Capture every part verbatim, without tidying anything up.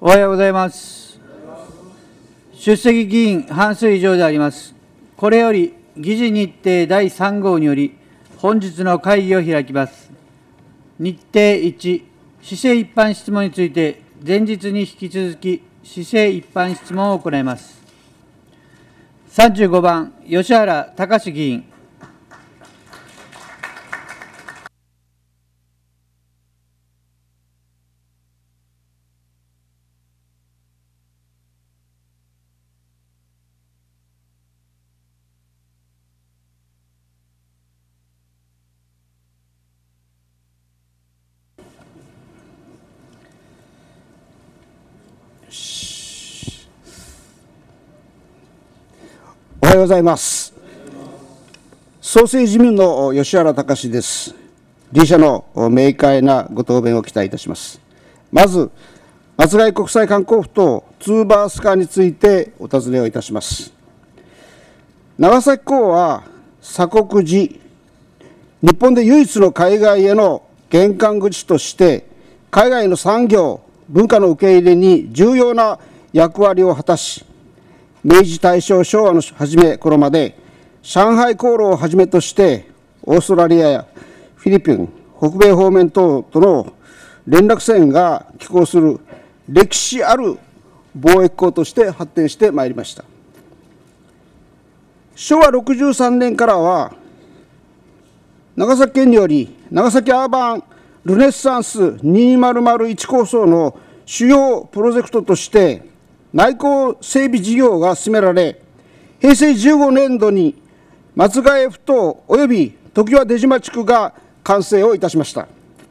おはようございます。出席議員半数以上であります。これより議事日程だいさん号により本日の会議を開きます。日程いち、市政一般質問について前日に引き続き市政一般質問を行います。さんじゅうごばん吉原隆議員。 おはようございます。創生自民の吉原隆です。理事者の明快なご答弁を期待いたします。まず、松貝国際観光府とツーバース化についてお尋ねをいたします。長崎港は鎖国時、日本で唯一の海外への玄関口として、海外の産業、文化の受け入れに重要な役割を果たし、明治、大正、昭和の初め頃まで、上海航路をはじめとして、オーストラリアやフィリピン、北米方面等との連絡線が寄港する歴史ある貿易港として発展してまいりました。しょうわろくじゅうさんねんからは、長崎県により、長崎アーバンルネッサンスにせんいち構想の主要プロジェクトとして、内港整備事業が進められ、へいせいじゅうごねんどに松ヶ江ふ頭および常盤出島地区が完成をいたしました。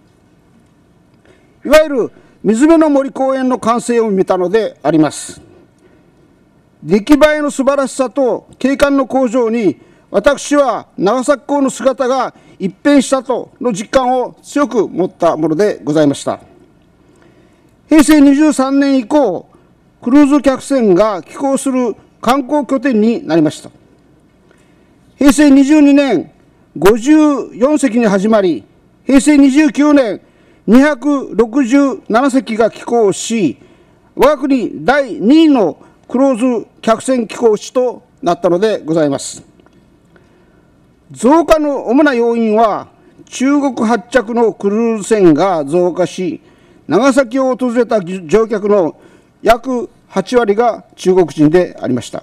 いわゆる水辺の森公園の完成を見たのであります。出来栄えの素晴らしさと景観の向上に、私は長崎港の姿が一変したとの実感を強く持ったものでございました。へいせいにじゅうさんねん以降、クルーズ客船が寄港する観光拠点になりました。へいせいにじゅうにねん、ごじゅうよんせきに始まり、へいせいにじゅうきゅうねん、にひゃくろくじゅうななせきが寄港し、我が国だいにいのクルーズ客船寄港地となったのでございます。増加の主な要因は、中国発着のクルーズ船が増加し、長崎を訪れた乗客の約はちわりが中国人でありました。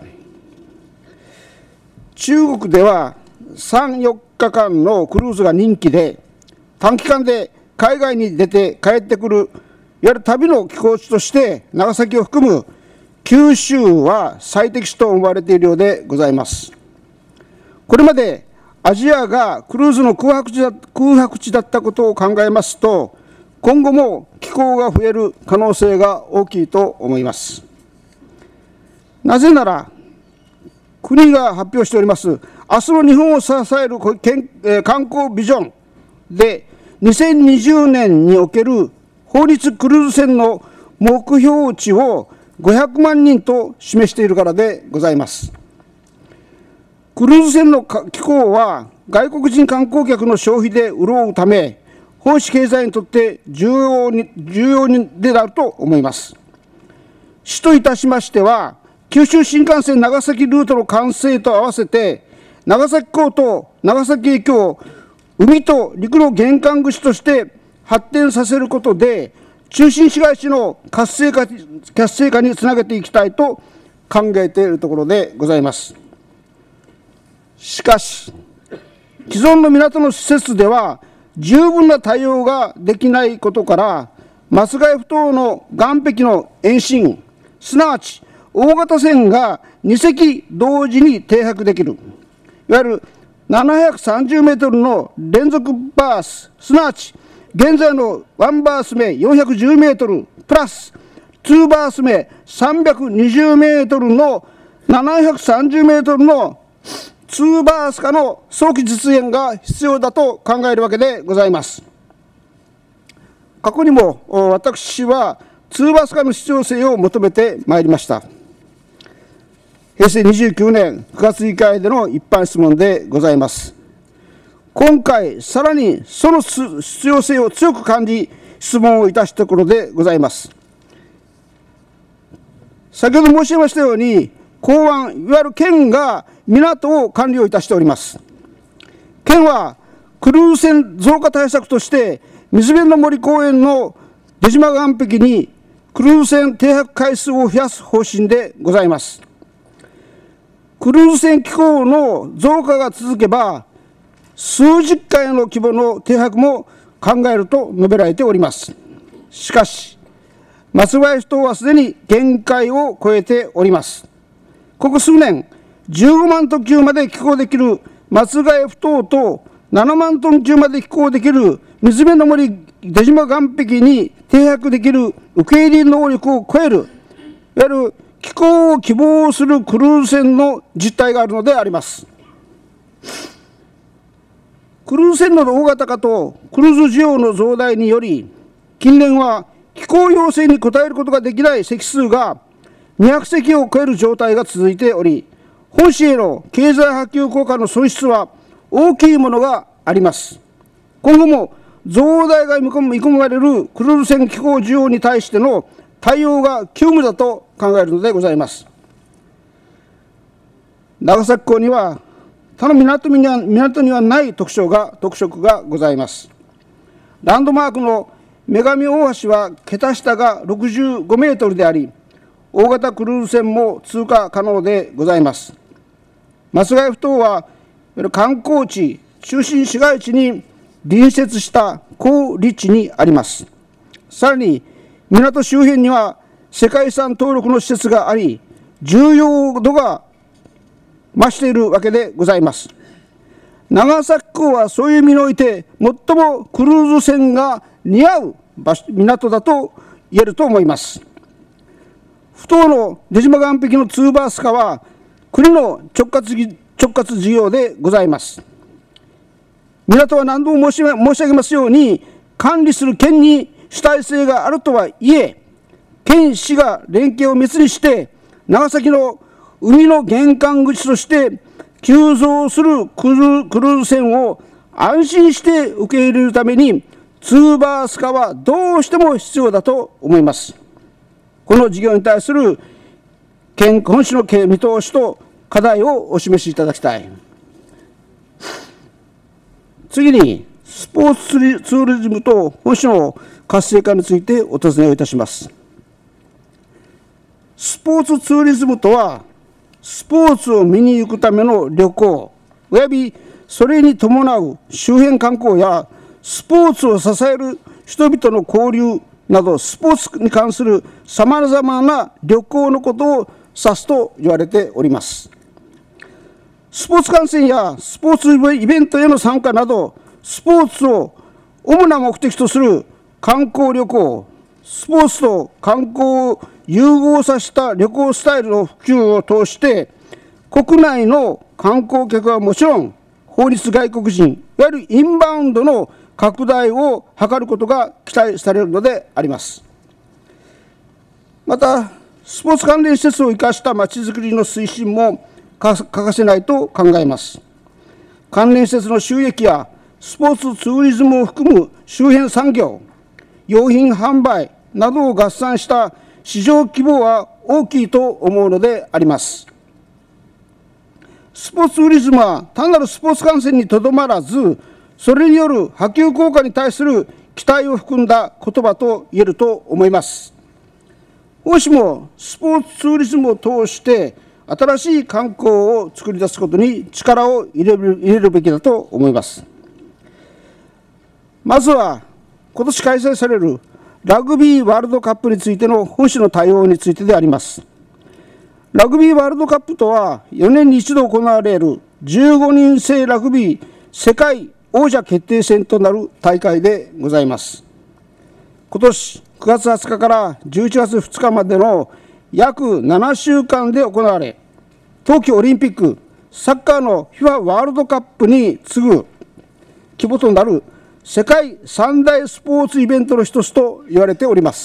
中国ではさん、よっかかんのクルーズが人気で、短期間で海外に出て帰ってくる、いわゆる旅の寄港地として、長崎を含む九州は最適地と思われているようでございます。これまでアジアがクルーズの空白地だ、空白地だったことを考えますと、今後も気候が増える可能性が大きいと思います。なぜなら、国が発表しております、明日の日本を支える観光ビジョンで、にせんにじゅうねんにおける法律クルーズ船の目標値をごひゃくまんにんと示しているからでございます。クルーズ船の寄港は、外国人観光客の消費で潤うため、奉仕経済にとって重要に、重要であると思います。市といたしましては、九州新幹線長崎ルートの完成と合わせて、長崎港と長崎駅を海と陸の玄関口として発展させることで、中心市街地の活性化、活性化につなげていきたいと考えているところでございます。しかし、既存の港の施設では、十分な対応ができないことから、松ヶ江ふ頭の岸壁の延伸、すなわち大型船がにせき同時に停泊できる、いわゆるななひゃくさんじゅうメートルの連続バース、すなわち現在のワンバース目よんひゃくじゅうメートルプラスツーバース目さんびゃくにじゅうメートルのななひゃくさんじゅうメートルのツーバース化の早期実現が必要だと考えるわけでございます。過去にも私はツーバース化の必要性を求めてまいりました。へいせいにじゅうきゅうねんくがつ議会での一般質問でございます。今回、さらにその必要性を強く感じ、質問をいたしたところでございます。 先ほど申し上げましたように、港湾、いわゆる県が港を管理をいたしております。県はクルーズ船増加対策として、水辺の森公園の出島岸壁にクルーズ船停泊回数を増やす方針でございます。クルーズ船機構の増加が続けば、数十回の規模の停泊も考えると述べられております。しかし、松林島はすでに限界を超えております。ここ数年、じゅうごまんトン級まで寄港できる松ヶ江埠頭とななまんトン級まで寄港できる水辺の森出島岸壁に停泊できる受け入れ能力を超える、いわゆる寄港を希望するクルーズ船の実態があるのであります。クルーズ船の大型化とクルーズ需要の増大により、近年は寄港要請に応えることができない隻数がにひゃくせきを超える状態が続いており、本市への経済波及効果の損失は大きいものがあります。今後も増大が見込まれるクルーズ船寄港需要に対しての対応が急務だと考えるのでございます。長崎港には他の 港には、港にはない特徴が特色がございます。ランドマークの女神大橋は桁下がろくじゅうごメートルであり、大型クルーズ船も通過可能でございます。松ヶ江埠頭は観光地、中心市街地に隣接した高立地にあります。さらに港周辺には世界遺産登録の施設があり、重要度が増しているわけでございます。長崎港はそういう意味において最もクルーズ船が似合う港だと言えると思います。埠頭の出島岸壁のツーバース化は国の直轄、直轄事業でございます。港は何度も申し申し上げますように、管理する県に主体性があるとはいえ、県市が連携を密にして長崎の海の玄関口として急増するクルーズ船を安心して受け入れるために、ツーバース化はどうしても必要だと思います。この事業に対する県本市の見通しと課題をお示しいただきたい。次に、スポーツツーリズムと本市の活性化についてお尋ねをいたします。スポーツツーリズムとは、スポーツを見に行くための旅行、およびそれに伴う周辺観光や、スポーツを支える人々の交流など、スポーツに関するさまざまな旅行のことを指すと言われております。スポーツ観戦やスポーツイベントへの参加など、スポーツを主な目的とする観光旅行、スポーツと観光を融合させた旅行スタイルの普及を通して、国内の観光客はもちろん、訪日外国人、いわゆるインバウンドの拡大を図ることが期待されるのであります。また、スポーツ関連施設を生かしたまちづくりの推進も欠かせないと考えます。関連施設の収益やスポーツツーリズムを含む周辺産業、用品販売などを合算した市場規模は大きいと思うのであります。スポーツツーリズムは単なるスポーツ観戦にとどまらず、それによる波及効果に対する期待を含んだ言葉と言えると思います。本市もスポーツツーリズムを通して新しい観光を作り出すことに力を入れる、入れるべきだと思います。まずは今年開催されるラグビーワールドカップについての本市の対応についてであります。ラグビーワールドカップとはよねんに一度行われるじゅうごにん制ラグビー世界王者決定戦となる大会でございます。今年くがつはつかからじゅういちがつふつかまでの約ななしゅうかんで行われ、冬季オリンピック、サッカーの フィファ ワールドカップに次ぐ規模となる世界三大スポーツイベントの一つと言われております。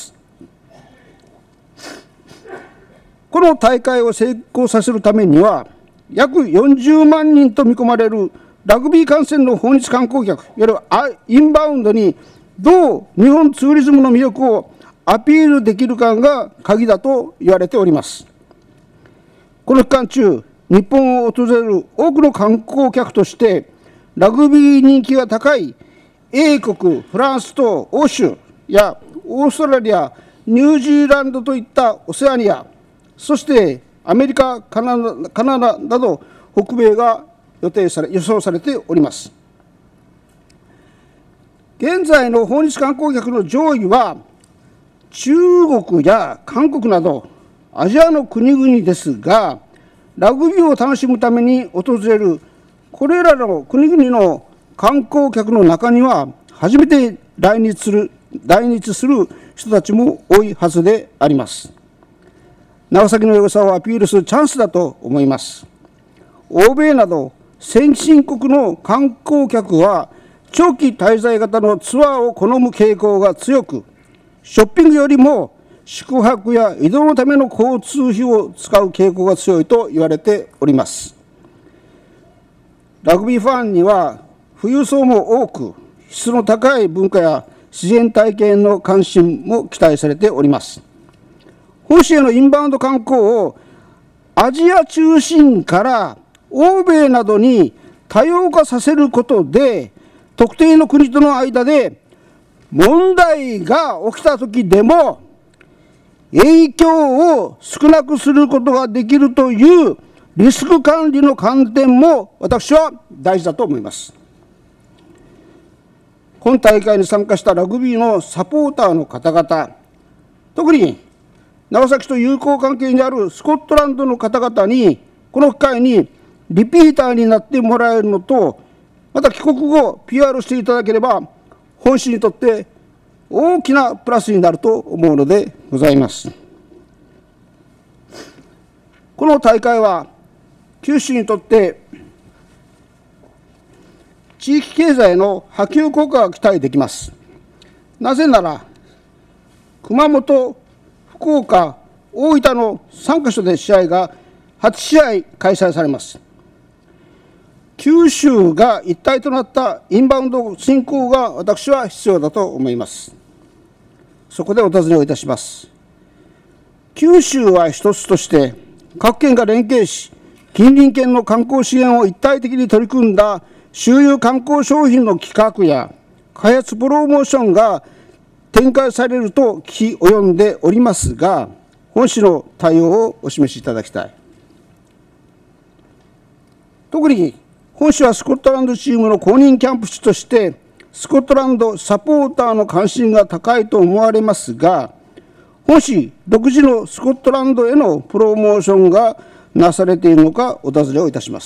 この大会を成功させるためには、約よんじゅうまんにんと見込まれるラグビー観戦の訪日観光客、いわゆるインバウンドにどう日本ツーリズムの魅力をアピールできるかが鍵だと言われております。この期間中、日本を訪れる多くの観光客として、ラグビー人気が高い英国、フランスと欧州やオーストラリア、ニュージーランドといったオセアニア、そしてアメリカ、カナダ、カナダなど北米が予定され、予想されております。現在の訪日観光客の上位は、中国や韓国などアジアの国々ですが、ラグビーを楽しむために訪れるこれらの国々の観光客の中には、初めて来日する、来日する人たちも多いはずであります。長崎の良さをアピールするチャンスだと思います。欧米など先進国の観光客は、長期滞在型のツアーを好む傾向が強く、ショッピングよりも宿泊や移動のための交通費を使う傾向が強いと言われております。ラグビーファンには富裕層も多く、質の高い文化や自然体験の関心も期待されております。本市へのインバウンド観光をアジア中心から欧米などに多様化させることで、特定の国との間で問題が起きたときでも影響を少なくすることができるというリスク管理の観点も私は大事だと思います。本大会に参加したラグビーのサポーターの方々、特に長崎と友好関係にあるスコットランドの方々に、この機会にリピーターになってもらえるのと、また帰国後 ピーアール していただければ、本市にとって大きなプラスになると思うのでございます。この大会は九州にとって地域経済の波及効果が期待できます。なぜなら、熊本、福岡、大分のさんカ所で試合がはち試合開催されます。九州が一体となったインバウンド振興が私は必要だと思います。そこでお尋ねをいたします。九州は一つとして、各県が連携し、近隣県の観光資源を一体的に取り組んだ周遊観光商品の企画や開発プロモーションが展開されると聞き及んでおりますが、本市の対応をお示しいただきたい。特に本市はスコットランドチームの公認キャンプ地として、スコットランドサポーターの関心が高いと思われますが、本市独自のスコットランドへのプロモーションがなされているのかお尋ねをいたします。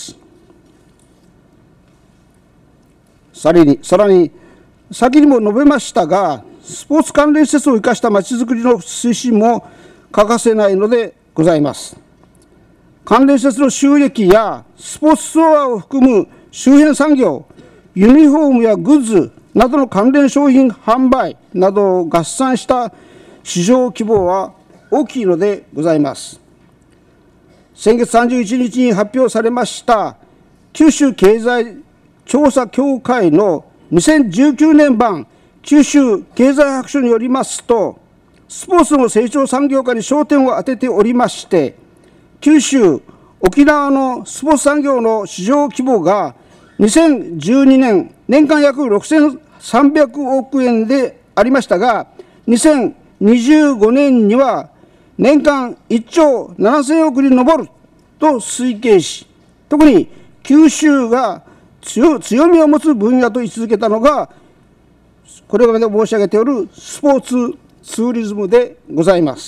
さらに、さらに先にも述べましたが、スポーツ関連施設を生かしたまちづくりの推進も欠かせないのでございます。関連施設の収益やスポーツツアーを含む周辺産業、ユニフォームやグッズなどの関連商品販売などを合算した市場規模は大きいのでございます。先月さんじゅういちにちに発表されました九州経済調査協会のにせんじゅうきゅうねん版九州経済白書によりますと、スポーツの成長産業化に焦点を当てておりまして、九州、沖縄のスポーツ産業の市場規模がにせんじゅうにねん年間約ろくせんさんびゃくおくえんでありましたが、にせんにじゅうごねんには年間いっちょうななせんおくに上ると推計し、特に九州が 強, 強みを持つ分野と位置づけたのが、これまで申し上げておるスポーツツーリズムでございます。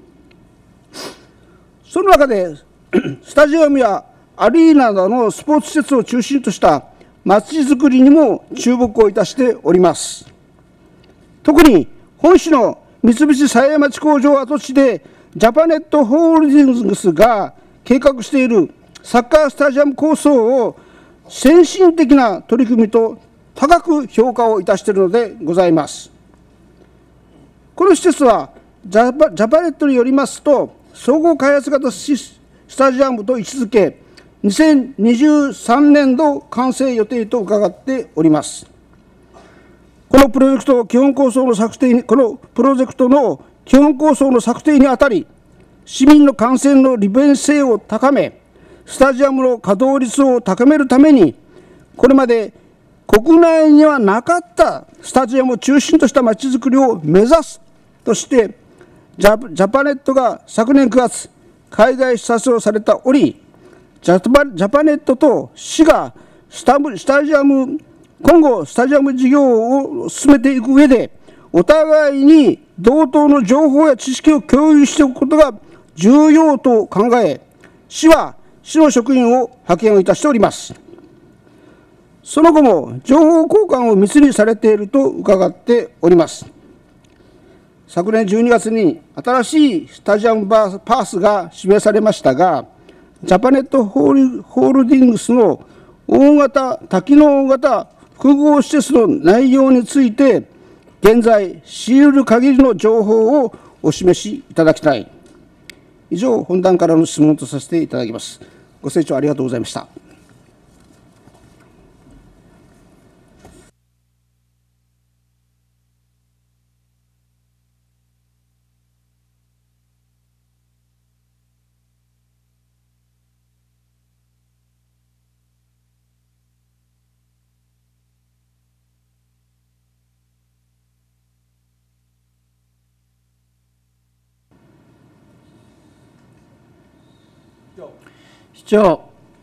その中でスタジアムやアリーナなどのスポーツ施設を中心としたまちづくりにも注目をいたしております。特に本市の三菱狭山町工場跡地でジャパネットホールディングスが計画しているサッカースタジアム構想を先進的な取り組みと高く評価をいたしているのでございます。この施設はジャパ、ジャパネットによりますと、総合開発型スタジアムと位置づけ、にせんにじゅうさんねんど完成予定と伺っております。 このプロジェクト基本構想の策定に、このプロジェクトの基本構想の策定にあたり、市民の観戦の利便性を高め、スタジアムの稼働率を高めるために、これまで国内にはなかったスタジアムを中心としたまちづくりを目指すとして、ジャ, ジャパネットが昨年くがつ、海外視察をされた折、ジャパ、ジャパネットと市がスタスタジアム、今後、スタジアム事業を進めていく上で、お互いに同等の情報や知識を共有しておくことが重要と考え、市は市の職員を派遣をいたしております。その後も情報交換を密にされていると伺っております。昨年じゅうにがつに新しいスタジアムパースが示されましたが、ジャパネットホール、ホールディングスの大型、多機能型複合施設の内容について、現在、知り得る限りの情報をお示しいただきたい。以上、本段からの質問とさせていただきます。ご清聴ありがとうございました。 市長。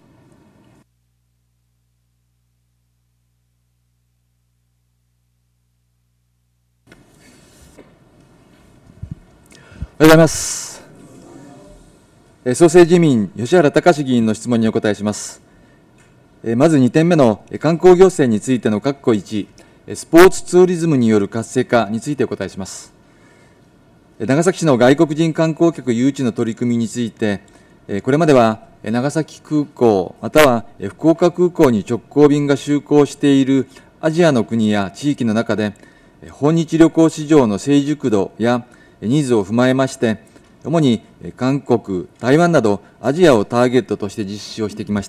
おはようございます。創成自民、吉原隆議員の質問にお答えします。まずにてんめの観光行政についての括弧いち、スポーツツーリズムによる活性化についてお答えします。長崎市の外国人観光客誘致の取り組みについて、これまでは長崎空港、または福岡空港に直行便が就航しているアジアの国や地域の中で、訪日旅行市場の成熟度やニーズを踏まえまして、主に韓国、台湾などアジアをターゲットとして実施をしてきました。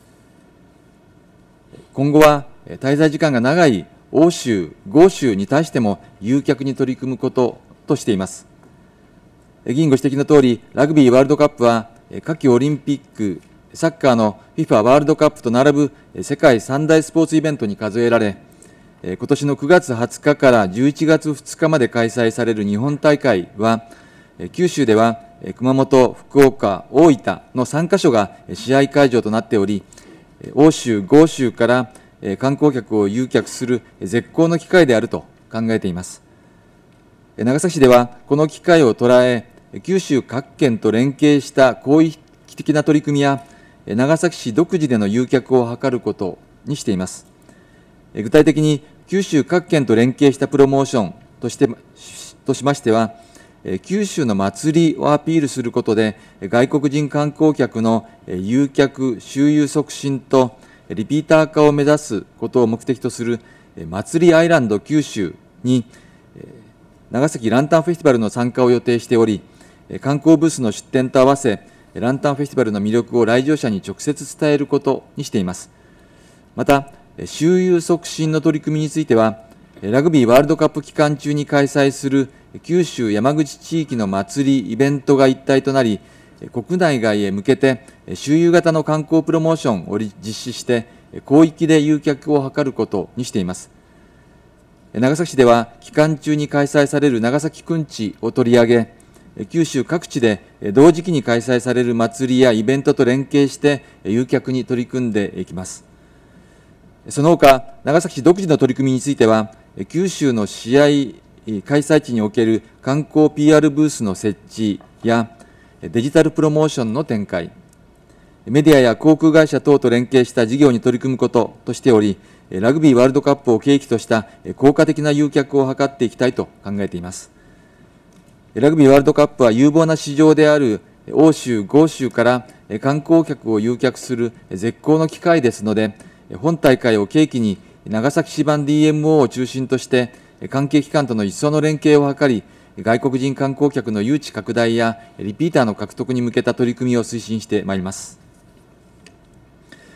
今後は滞在時間が長い欧州、豪州に対しても誘客に取り組むこととしています。議員ご指摘のとおり、ラグビーワールドカップは夏季オリンピック、サッカーの フィファ ワールドカップと並ぶ世界三大スポーツイベントに数えられ、今年のくがつはつかからじゅういちがつふつかまで開催される日本大会は、九州では熊本、福岡、大分のさんかしょが試合会場となっており、欧州、豪州から観光客を誘客する絶好の機会であると考えています。長崎市ではこの機会を捉え、九州各県と連携した広域的な取り組みや、長崎市独自での誘客を図ることにしています。具体的に、九州各県と連携したプロモーションとしてとしましては、九州の祭りをアピールすることで、外国人観光客の誘客、周遊促進とリピーター化を目指すことを目的とする祭りアイランド九州に、長崎ランタンフェスティバルの参加を予定しており、観光ブースの出展と合わせ、ランタンフェスティバルの魅力を来場者に直接伝えることにしています。また、周遊促進の取り組みについては、ラグビーワールドカップ期間中に開催する九州山口地域の祭り、イベントが一体となり、国内外へ向けて周遊型の観光プロモーションを実施して、広域で誘客を図ることにしています。長崎市では、期間中に開催される長崎くんちを取り上げ、九州各地で同時期に開催される祭りやイベントと連携して、誘客に取り組んでいきます。その他、長崎市独自の取り組みについては、九州の試合開催地における観光 ピーアール ブースの設置や、デジタルプロモーションの展開、メディアや航空会社等と連携した事業に取り組むこととしており、ラグビーワールドカップを契機とした効果的な誘客を図っていきたいと考えています。ラグビーワールドカップは有望な市場である欧州、豪州から観光客を誘客する絶好の機会ですので、本大会を契機に長崎市版 ディーエムオー を中心として関係機関との一層の連携を図り、外国人観光客の誘致拡大やリピーターの獲得に向けた取り組みを推進してまいります。ま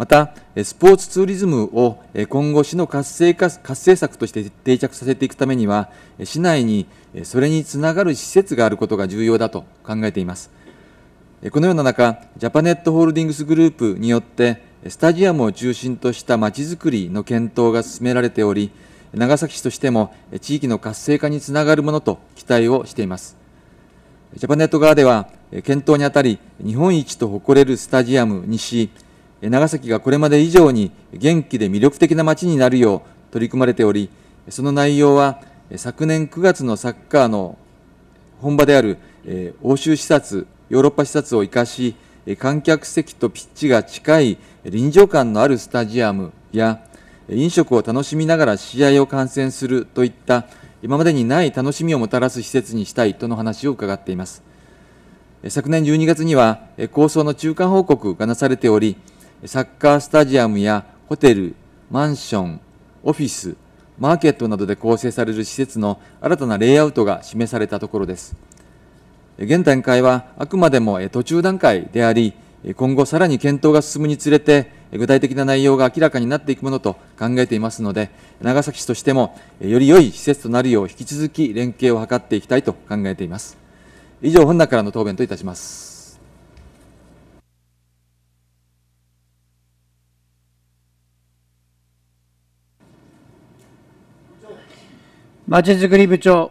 また、スポーツツーリズムを今後、市の活性化活性策として定着させていくためには、市内にそれにつながる施設があることが重要だと考えています。このような中、ジャパネットホールディングスグループによって、スタジアムを中心としたまちづくりの検討が進められており、長崎市としても地域の活性化につながるものと期待をしています。ジャパネット側では、検討にあたり、日本一と誇れるスタジアムにし、長崎がこれまで以上に元気で魅力的な街になるよう取り組まれており、その内容は昨年くがつのサッカーの本場である欧州視察、ヨーロッパ視察を生かし、観客席とピッチが近い臨場感のあるスタジアムや、飲食を楽しみながら試合を観戦するといった今までにない楽しみをもたらす施設にしたいとの話を伺っています。昨年じゅうにがつには構想の中間報告がなされており、サッカースタジアムやホテル、マンション、オフィス、マーケットなどで構成される施設の新たなレイアウトが示されたところです。現段階はあくまでも途中段階であり、今後さらに検討が進むにつれて、具体的な内容が明らかになっていくものと考えていますので、長崎市としてもより良い施設となるよう引き続き連携を図っていきたいと考えています。以上、本中からの答弁といたします。 まちづくり部長。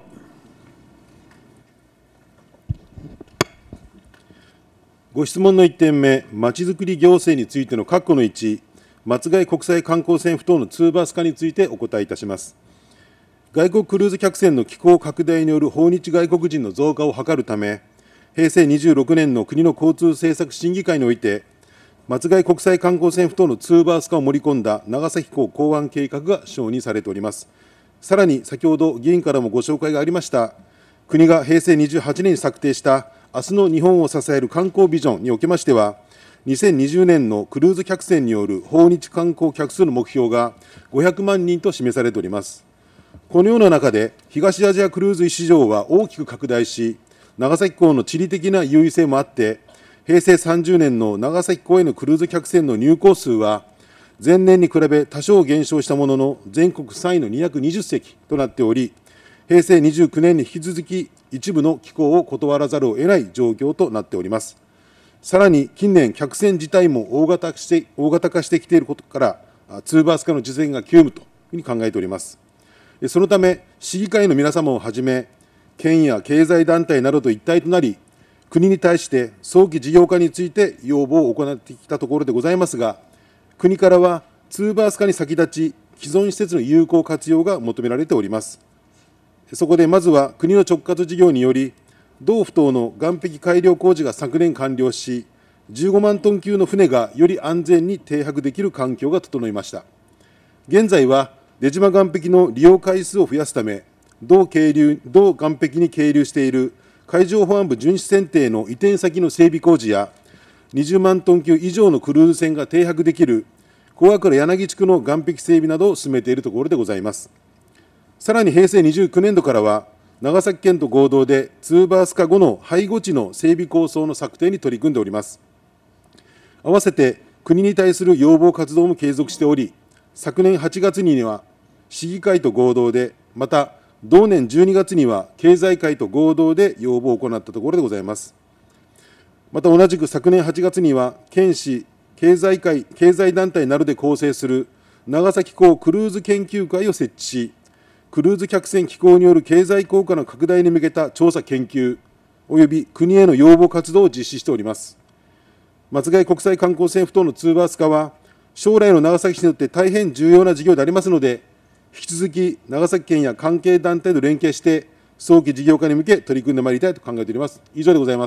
ご質問のいってんめ、まちづくり行政についての括弧のいち、松貝国際観光船不等のツーバース化についてお答えいたします。外国クルーズ客船の寄港拡大による訪日外国人の増加を図るため、へいせいにじゅうろくねんの国の交通政策審議会において、松貝国際観光船不等のツーバース化を盛り込んだ長崎港港湾計画が承認されております。さらに先ほど議員からもご紹介がありました、国がへいせいにじゅうはちねんに策定した明日の日本を支える観光ビジョンにおきましては、にせんにじゅうねんのクルーズ客船による訪日観光客数の目標がごひゃくまんにんと示されております。このような中で、東アジアクルーズ市場は大きく拡大し、長崎港の地理的な優位性もあって、へいせいさんじゅうねんの長崎港へのクルーズ客船の入港数は、前年に比べ多少減少したものの、全国さんいのにひゃくにじゅっせきとなっており、へいせいにじゅうきゅうねんに引き続き、一部の寄港を断らざるを得ない状況となっております。さらに近年、客船自体も大型して大型化してきていることから、ツーバース化の実現が急務というふうに考えております。そのため、市議会の皆様をはじめ、県や経済団体などと一体となり、国に対して早期事業化について要望を行ってきたところでございますが、国からはツーバース化に先立ち、既存施設の有効活用が求められております。そこでまずは国の直轄事業により、同不島の岸壁改良工事が昨年完了し、じゅうごまんトン級の船がより安全に停泊できる環境が整いました。現在は出島岸壁の利用回数を増やすため、同係留同岸壁に係留している海上保安部巡視船艇の移転先の整備工事や、にじゅうまんトン級以上のクルーズ船が停泊できる小涌柳地区の岸壁整備などを進めているところでございます。さらにへいせいにじゅうきゅうねんどからは、長崎県と合同でツーバース化後の背後地の整備構想の策定に取り組んでおります。合わせて国に対する要望活動も継続しており、昨年はちがつには市議会と合同で、また同年じゅうにがつには経済界と合同で要望を行ったところでございます。また同じく昨年はちがつには、県市経済界経済団体などで構成する長崎港クルーズ研究会を設置し、クルーズ客船寄港による経済効果の拡大に向けた調査研究および国への要望活動を実施しております。松貝国際観光船不等のツーバース化は、将来の長崎市にとって大変重要な事業でありますので、引き続き長崎県や関係団体と連携して、早期事業化に向け取り組んでまいりたいと考えております。以上でございます。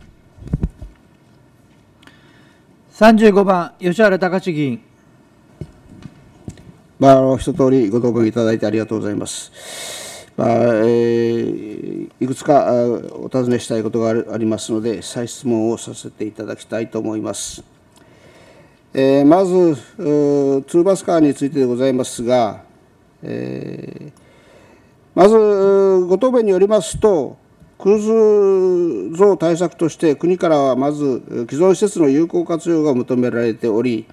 さんじゅうごばん、吉原隆議員。 まあ、あの一通りご答弁いただいてありがとうございます。まあえー、いくつかお尋ねしたいことがありますので、再質問をさせていただきたいと思います。えー、まず、ツーバスカーについてでございますが、えー、まずご答弁によりますと、クルーズ増対策として、国からはまず既存施設の有効活用が求められており、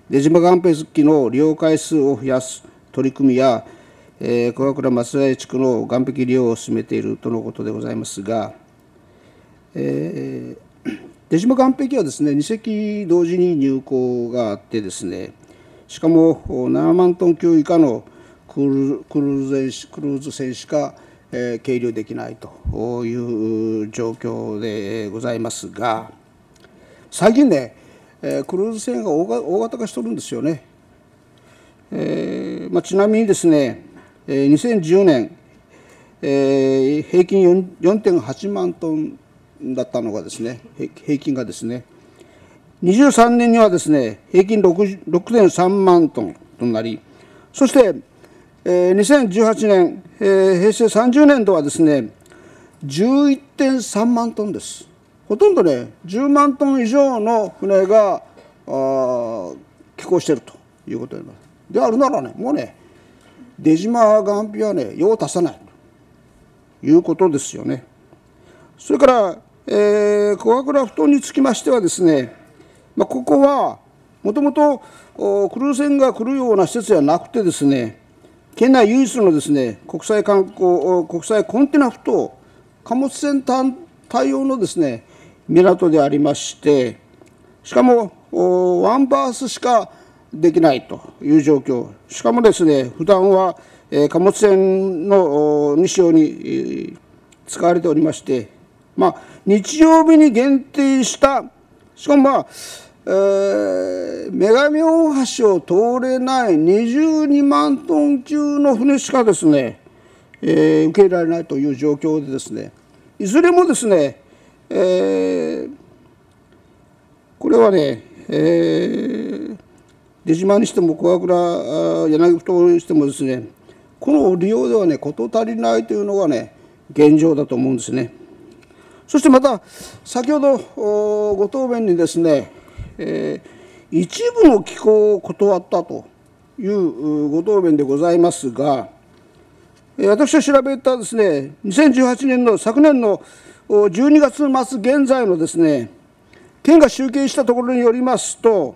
出島岸壁機の利用回数を増やす取り組みや、えー、小倉松平地区の岸壁利用を進めているとのことでございますが、えー、出島岸壁はですね、に隻同時に入港があってですね、しかもななまんトン級以下のクルーズクルーズ船しか、えー、係留できないという状況でございますが、最近ね、えー、クルーズ船が大が大型化してるんですよね。えーまあ、ちなみにですね、にせんじゅうねん、えー、平均 よんてんはちまんトンだったのがですね、平均がですね、にじゅうさんねんにはですね、平均 ろくてんさんまんトンとなり、そして、えー、にせんじゅうはちねん、えー、平成さんじゅうねん度はですね、じゅういってんさんまんトンです。ほとんどね、じゅうまんトン以上の船があ寄港しているということになります。であるならね、もうね、出島岸壁はね、用を足さないということですよね。それから、えー、小倉埠頭につきましてはですね、まあ、ここはもともとクルーズ船が来るような施設ではなくてですね、県内唯一のですね、国際観光、国際コンテナ埠頭、貨物船対応のですね、港でありまして、しかもワンバースしかできないという状況。しかもですね、普段は貨物船のに仕様に使われておりまして、まあ、日曜日に限定した、しかも、まあえー、女神大橋を通れないにじゅうにまんトン級の船しかですね、えー、受け入れられないという状況でですね、いずれもですね、えー、これはね、えー、出島にしても小倉柳埠頭にしてもですね、この利用ではね、事足りないというのがね、現状だと思うんですね。そしてまた、先ほどご答弁にですね、えー、一部の寄港を断ったというご答弁でございますが、私が調べたですね、にせんじゅうはちねんの昨年のじゅうにがつ末現在のですね、県が集計したところによりますと、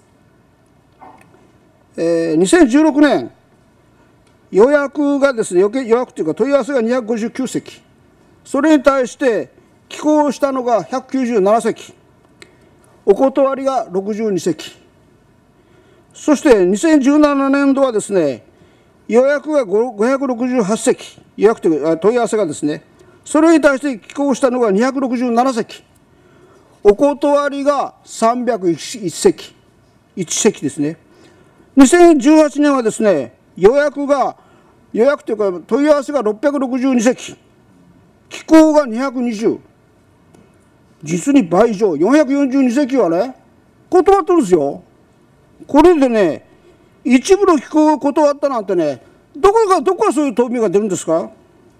えー、にせんじゅうろくねん、予約がですね、予約というか問い合わせがにひゃくごじゅうきゅう隻、それに対して寄港したのがひゃくきゅうじゅうなな隻、お断りがろくじゅうに隻、そしてにせんじゅうななねん度はですね、予約がごひゃくろくじゅうはち隻、予約というか問い合わせがですね、それに対して寄港したのがにひゃくろくじゅうなな隻、お断りがさんびゃくいち隻、いち隻ですね。にせんじゅうはちねんはですね、予約が、予約というか問い合わせがろっぴゃくろくじゅうに隻、寄港がにひゃくにじゅう、実に倍以上、よんひゃくよんじゅうに隻はね、断ってるんですよ。これでね、一部の寄港を断ったなんてね、どこが、どこがそういう答弁が出るんですか。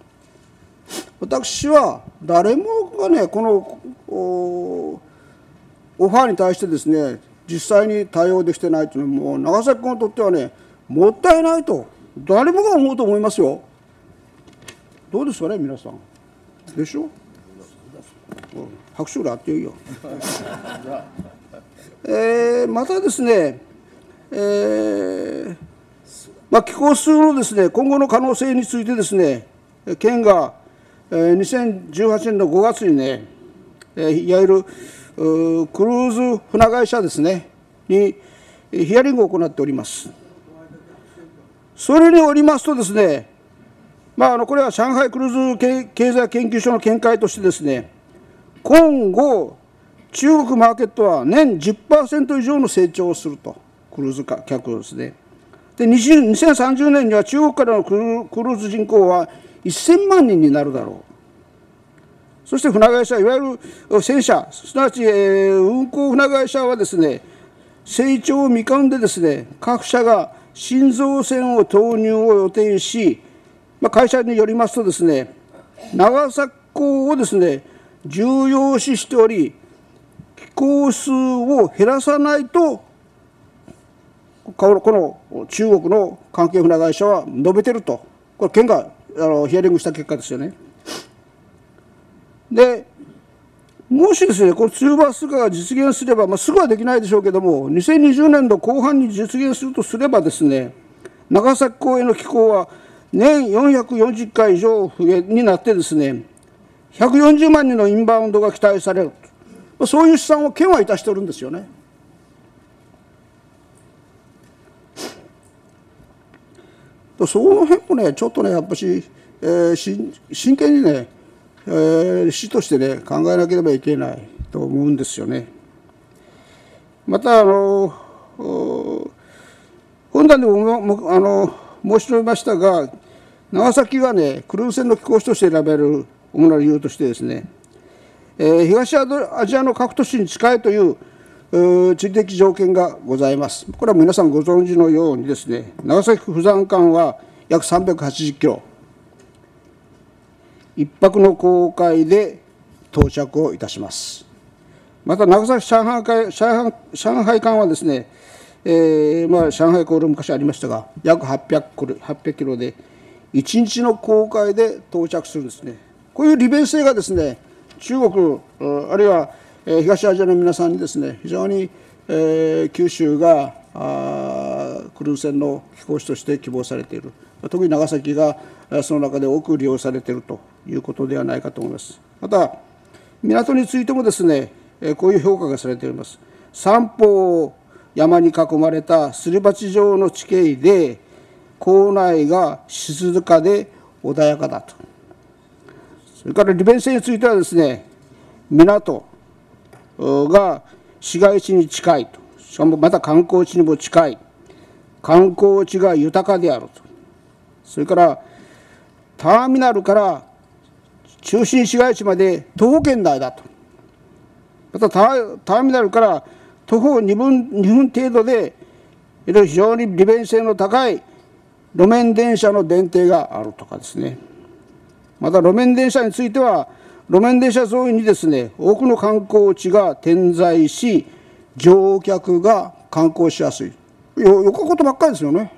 私は誰もがね、このオファーに対してですね、実際に対応できてないというのは、もう長崎君にとってはね、もったいないと、誰もが思うと思いますよ。どうですかね、皆さん。でしょ。拍手があっていいよ。えー、またですね、えーまあ、寄港数のですね、今後の可能性についてですね、県がにせんじゅうはちねんのごがつにね、いわゆるクルーズ船会社ですね、にヒアリングを行っております。それによりますとですね、まあ、あのこれは上海クルーズ経済研究所の見解としてですね、今後、中国マーケットは年 じゅっパーセント 以上の成長をすると、クルーズ客ですね。で、にせんさんじゅうねんには中国からのクルーズ人口はせんまんにんになるだろう。そして船会社、いわゆる船社、すなわち、えー、運航船会社はですね、成長を見込んでですね、各社が新造船を投入を予定し、まあ、会社によりますとですね、長崎港をですね、重要視しており、寄港数を減らさないと、この中国の関係船会社は述べていると、これ、県があのヒアリングした結果ですよね。で、 もしですね、このツーバス化が実現すれば、まあ、すぐはできないでしょうけれども、にせんにじゅうねんどこう半に実現するとすればですね、長崎港への寄港は年よんひゃくよんじゅっかい以上増えになってですね、ひゃくよんじゅうまんにんのインバウンドが期待されると、そういう試算を県はいたしておるんですよね。その辺もね、ちょっとね、やっぱし、えー、真剣にね、えー、市としてね、考えなければいけないと思うんですよね。また、あの本段でもあの申し述べましたが、長崎がね、クルーズ船の寄港地として選べる主な理由としてですね、えー、東アジアの各都市に近いという地理的条件がございます。これは皆さんご存知のようにですね、長崎府山間は約さんびゃくはちじゅっキロ、一泊の航海で到着をいたします。また長崎上海海上海間はですね、えーまあ、上海航路昔ありましたが、約はっぴゃくキロでいちにちの航海で到着するんですね。こういう利便性がですね、中国あるいは東アジアの皆さんにですね、非常に、えー、九州があクルーズ船の寄港地として希望されている、特に長崎がその中で多く利用されているということではないかと思います。また港についてもですね、こういう評価がされております。三方山に囲まれたすり鉢状の地形で、港内が静かで穏やかだと。それから利便性についてはですね、港が市街地に近いと、しかもまた観光地にも近い、観光地が豊かであると、それからターミナルから中心市街地まで徒歩圏内だと、また タ, ターミナルから徒歩にふん、にふん程度で非常に利便性の高い路面電車の電停があるとかですね。また路面電車については、路面電車沿いにですね、多くの観光地が点在し、乗客が観光しやすい。よよかことばっかりですよね。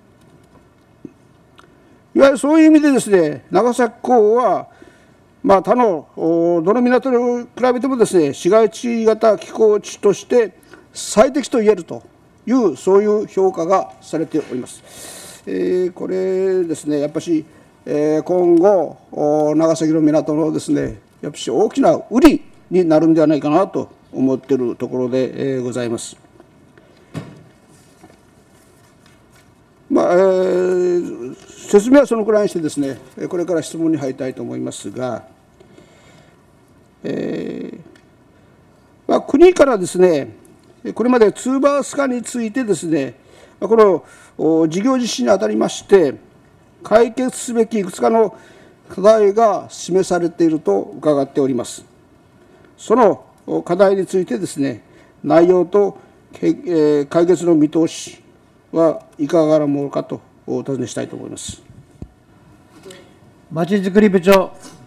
いわゆるそういう意味でですね、長崎港は、まあ、他のどの港に比べてもですね、市街地型寄港地として最適と言えるという、そういう評価がされております。えー、これですね、やっぱし、えー、今後、長崎の港のですね、やっぱし大きな売りになるんではないかなと思っているところで、えー、ございます。まあえー、説明はそのくらいにしてですね、これから質問に入りたいと思いますが、えーまあ、国からですね、これまでツーバース化についてですね、この事業実施にあたりまして、解決すべきいくつかの課題が示されていると伺っております。その課題についてですね、内容と解決の見通しはいかがなものかとお尋ねしたいと思います。 まちづくり部長。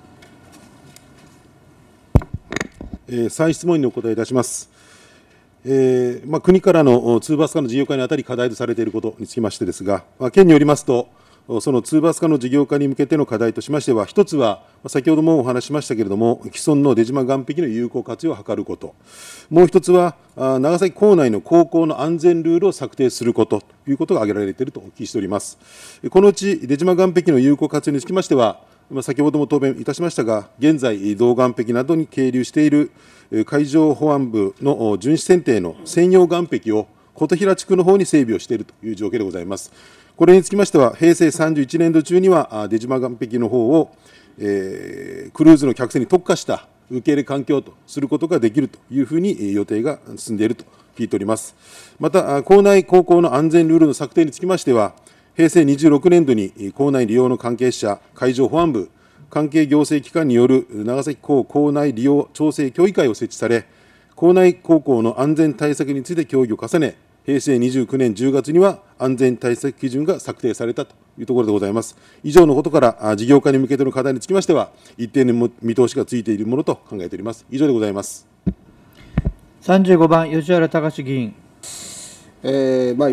えー、再質問にお答えいたします。えーまあ、国からのツーバス化の事業化にあたり課題とされていることにつきましてですが、まあ、県によりますと、そのツーバス化の事業化に向けての課題としましては、一つは、先ほどもお話しましたけれども、既存の出島岸壁の有効活用を図ること、もう一つは、長崎港内の航行の安全ルールを策定することということが挙げられているとお聞きしております。このうち、出島岸壁の有効活用につきましては、先ほども答弁いたしましたが、現在、同岸壁などに係留している海上保安部の巡視船艇の専用岸壁を琴平地区の方に整備をしているという状況でございます。これにつきましては、へいせいさんじゅういちねんど中には、出島岸壁の方を、えー、クルーズの客船に特化した受け入れ環境とすることができるというふうに予定が進んでいると聞いております。また、港内航行の安全ルールの策定につきましては、へいせいにじゅうろくねんどに港内利用の関係者、海上保安部、関係行政機関による長崎港港内利用調整協議会を設置され、港内航行の安全対策について協議を重ね、へいせいにじゅうきゅうねんじゅうがつには安全対策基準が策定されたというところでございます。以上のことから、事業化に向けての課題につきましては、一定の見通しがついているものと考えております。以上でございます。 さんじゅうごばん、吉原隆議員。 えーまあ、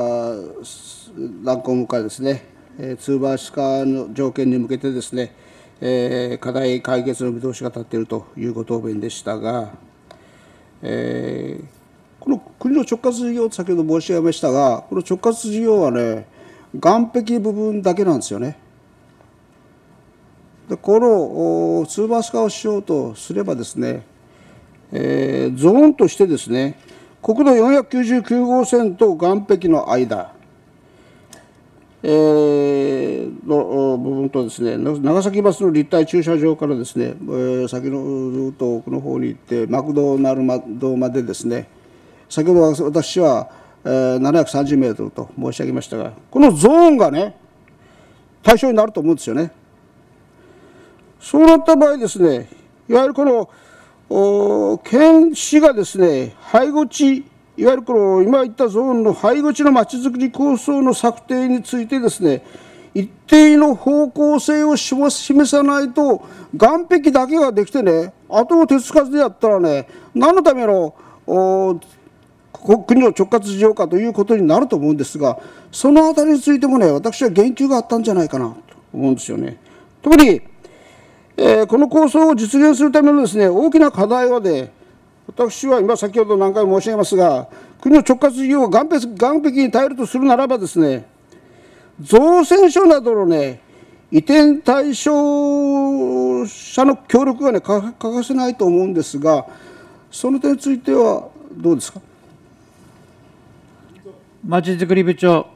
今、難航向かいですね、ツーバース化の条件に向けてですね、 えー、課題解決の見通しが立っているというご答弁でしたが、えー、この国の直轄事業と先ほど申し上げましたが、この直轄事業はね、岸壁部分だけなんですよね。でこのツーバース化をしようとすればですね、えー、ゾーンとしてですね、国道よんひゃくきゅうじゅうきゅう号線と岸壁の間、えー、の部分とですね、長崎バスの立体駐車場からですね、えー、先のずっと奥の方に行ってマクドナルドまでですね、先ほど私は、えー、ななひゃくさんじゅうメートルと申し上げましたが、このゾーンがね、対象になると思うんですよね。そうなった場合ですね、いわゆるこの県市がですね、配置地、いわゆるこの今言ったゾーンの配置地のまちづくり構想の策定についてですね、一定の方向性を示さないと、岸壁だけができてね、あとの手つかずでやったらね、何のための国の直轄事業かということになると思うんですが、そのあたりについてもね、私は言及があったんじゃないかなと思うんですよね。特にえー、この構想を実現するためのですね、大きな課題はね、私は今先ほど何回も申し上げますが、国の直轄事業を岸壁、岸壁に頼るとするならばですね、造船所などのね、移転対象者の協力がね、欠かせないと思うんですが、その点についてはどうですか。 まちづくり部長。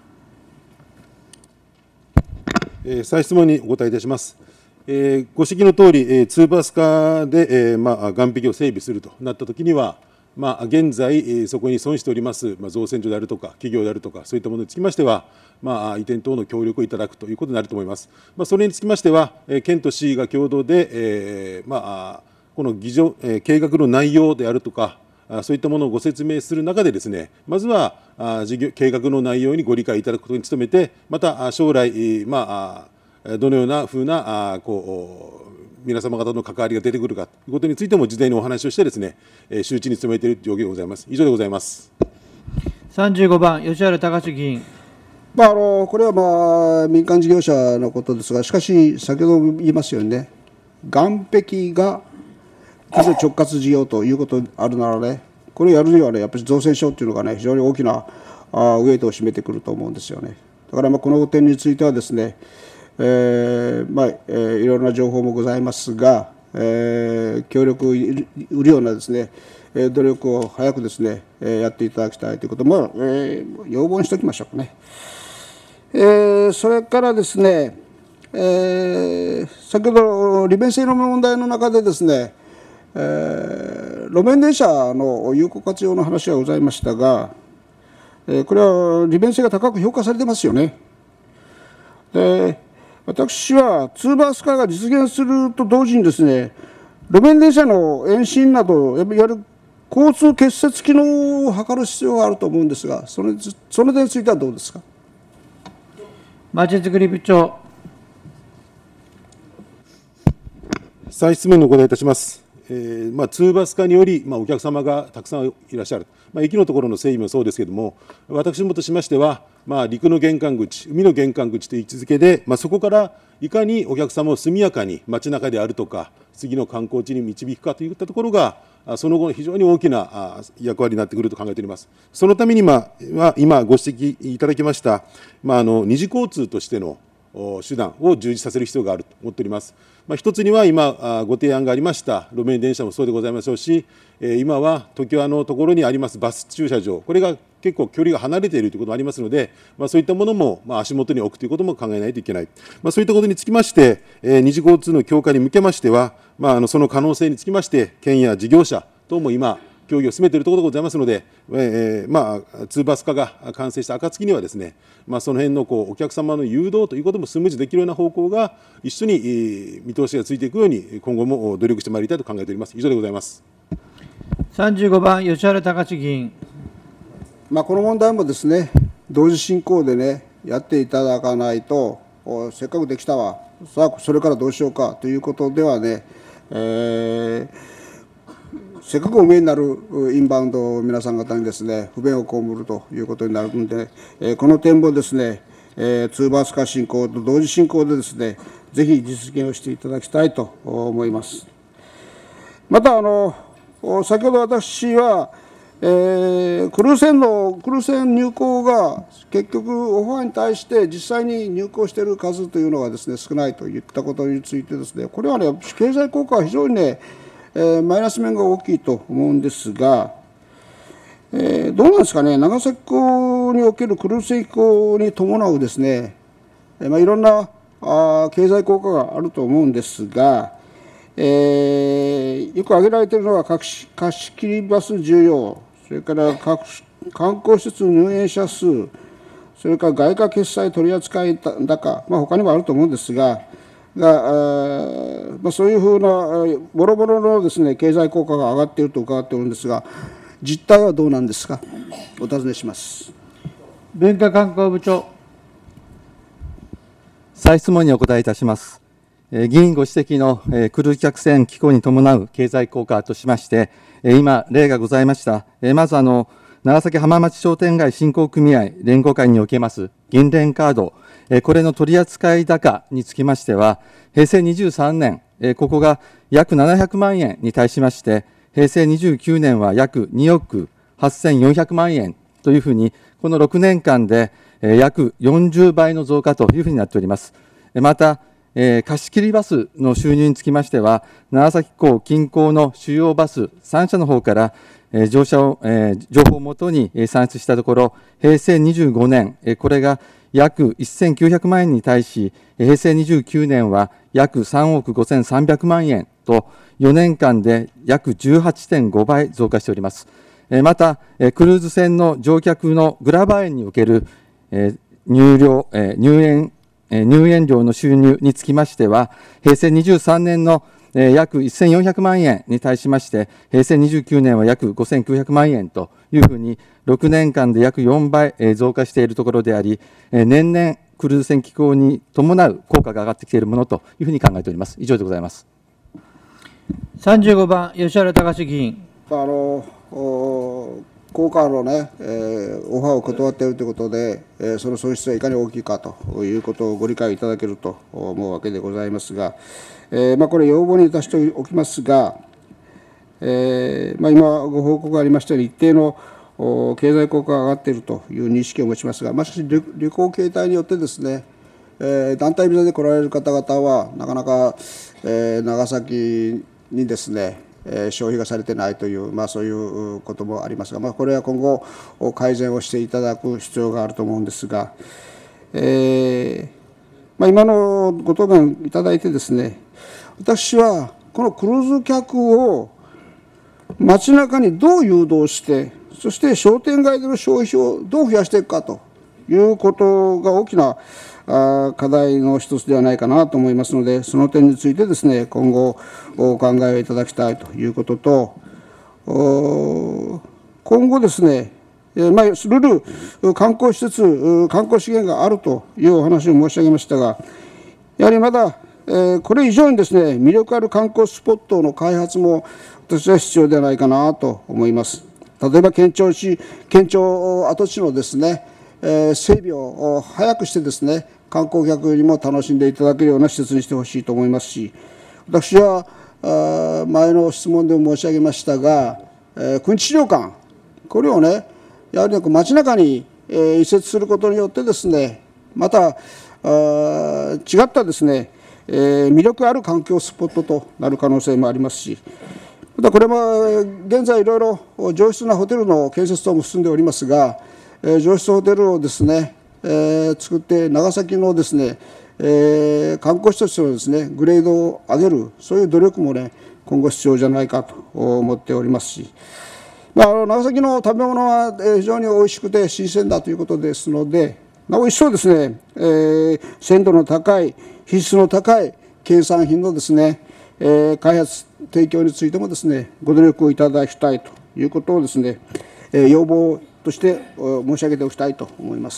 えー、再質問にお答えいたします。えー、ご指摘のとおり、えー、ツーバース化で、えーまあ、岸壁を整備するとなったときには、まあ、現在、えー、そこに損しております、まあ、造船所であるとか、企業であるとか、そういったものにつきましては、まあ、移転等の協力をいただくということになると思います。まあ、それにつきましては、えー、県と市が共同で、えーまあ、この議場、えー、計画の内容であるとか、そういったものをご説明する中でですね、まずは事業計画の内容にご理解いただくことに努めて、また将来、まあ、どのようなふうなこう皆様方の関わりが出てくるかということについても事前にお話をしてですね、周知に努めている状況でございます。以上でございます。 さんじゅうごばん、吉原隆議員。 まあ、あのこれは、まあ、民間事業者のことですが、しかし、先ほど言いますようにね、岸壁が国の直轄事業ということであるならね、これをやるにはね、やっぱり造船所というのがね、非常に大きなあウェイトを占めてくると思うんですよね。だから、まあ、この点についてはですね、えーまあえー、いろいろな情報もございますが、えー、協力を得るようなですね、努力を早くですね、やっていただきたいということも、えー、要望にしておきましょうかね。えー、それからですね、えー、先ほど利便性の問題の中でですね、えー、路面電車の有効活用の話がございましたが、えー、これは利便性が高く評価されてますよね。で私はツーバース化が実現すると同時にですね、路面電車の延伸など、いわゆる交通結節機能を図る必要があると思うんですが、そのその点についてはどうですか。 まちづくり部長。 再質問にお答えいたします。えーまあ、ツーバス化により、まあ、お客様がたくさんいらっしゃる、まあ、駅のところの整備もそうですけれども、私どもとしましては、まあ、陸の玄関口、海の玄関口という位置づけで、まあ、そこからいかにお客様を速やかに街中であるとか、次の観光地に導くかといったところが、その後、非常に大きな役割になってくると考えております。そのために、まあ、今、ご指摘いただきました、まあ、あの二次交通としての手段を充実させる必要があると思っております。まあ、一つには今ご提案がありました路面電車もそうでございましょうし、今は常盤のところにありますバス駐車場、これが結構距離が離れているということもありますので、まあ、そういったものもまあ足元に置くということも考えないといけない、まあ、そういったことにつきまして、二次交通の強化に向けましては、まあ、あのその可能性につきまして、県や事業者等も今、協議を進めているところでございますので、えーまあ、ツーバス化が完成した暁にはですね、まあ、その辺のこうお客様の誘導ということもスムーズにできるような方向が一緒に見通しがついていくように今後も努力してまいりたいと考えております。以上でございます。 さんじゅうごばん、吉原隆議員。 まあ、この問題もですね、同時進行でね、やっていただかないと、せっかくできたわ、さあ、それからどうしようかということではね、えーせっかくお見えになるインバウンド皆さん方にですね、不便を被るということになるので、えー、この点もですね、えー、ツーバース化進行と同時進行でですね、 ぜひ実現をしていただきたいと思います。またあの先ほど私は、えー、クルー船のクルー船入港が結局オファーに対して実際に入港している数というのがですね少ないといったことについてですね、これはね経済効果は非常にね、えー、マイナス面が大きいと思うんですが、えー、どうなんですかね、長崎港におけるクルーズ船寄港に伴うですね、えーまあ、いろんなあ経済効果があると思うんですが、えー、よく挙げられているのは貸し貸し切りバス需要、それから観光施設入園者数、それから外貨決済取扱高、まあ、他にもあると思うんですが、があまあ、そういうふうなもろもろのですね経済効果が上がっていると伺っているんですが、実態はどうなんですか、お尋ねします。 文化観光部長。 再質問にお答えいたします。議員ご指摘のクルーズ客船寄港に伴う経済効果としまして、今、例がございました。まずあの、長崎浜町商店街振興組合連合会におけます銀聯カード、これの取扱高につきましては、へいせいにじゅうさんねん、ここが約ななひゃくまんえんに対しまして、へいせいにじゅうきゅうねんは約におくはっせんよんひゃくまんえんというふうに、このろくねんかんで約よんじゅうばいの増加というふうになっております。また、貸し切りバスの収入につきましては、長崎港近郊の主要バスさんしゃの方から、乗車を、情報をもとに算出したところ、へいせいにじゅうごねん、これが約せんきゅうひゃくまんえんに対し、へいせいにじゅうきゅうねんは約さんおくごせんさんびゃくまんえんと、よねんかんで約 じゅうはちてんごばい増加しております。また、クルーズ船の乗客のグラバー園における入料、入園、入園料の収入につきましては、へいせいにじゅうさんねんの約せんよんひゃくまんえんに対しまして、へいせいにじゅうきゅうねんは約ごせんきゅうひゃくまんえんというふうに、ろくねんかんで約よんばい増加しているところであり、年々クルーズ船寄港に伴う効果が上がってきているものというふうに考えております。以上でございます。 さんじゅうごばん、吉原隆議員。 あの効果のね、えー、オファーを断っているということで、えー、その損失はいかに大きいかということをご理解いただけると思うわけでございますが、えーまあ、これ、要望に出しておきますが、えーまあ、今、ご報告がありましたように、一定の経済効果が上がっているという認識を持ちますが、まあ、しかし、旅旅行形態によってですね、えー、団体ビザで来られる方々は、なかなか、えー、長崎にですね、消費がされてないという、まあ、そういうこともありますが、まあ、これは今後、改善をしていただく必要があると思うんですが、えーまあ、今のご答弁いただいてですね、私はこのクルーズ客を街中にどう誘導して、そして商店街での消費をどう増やしていくかということが大きな課題の一つではないかなと思いますので、その点についてですね、今後お考えをいただきたいということと、今後ですね、まあ、ルル観光施設、観光資源があるというお話を申し上げましたが、やはりまだこれ以上にですね、魅力ある観光スポットの開発も私は必要ではないかなと思います。例えば県庁市、県庁跡地のですね、整備を早くしてですね、観光客にも楽しんでいただけるような施設にしてほしいと思いますし、私は前の質問でも申し上げましたが、君地資料館、これをね、やはり街中に移設することによってですね、また違ったですね、魅力ある環境スポットとなる可能性もありますし、またこれも現在いろいろ上質なホテルの建設等も進んでおりますが、上質ホテルをですね、えー、作って長崎のですね、えー、観光施設のですねグレードを上げる、そういう努力もね今後必要じゃないかと思っておりますし、まあ、あの長崎の食べ物は非常においしくて新鮮だということですので、なお一層ですね、えー、鮮度の高い、品質の高い県産品のですね、えー、開発提供についてもですねご努力をいただきたいということをですね、えー、要望として申し上げておきたいと思います。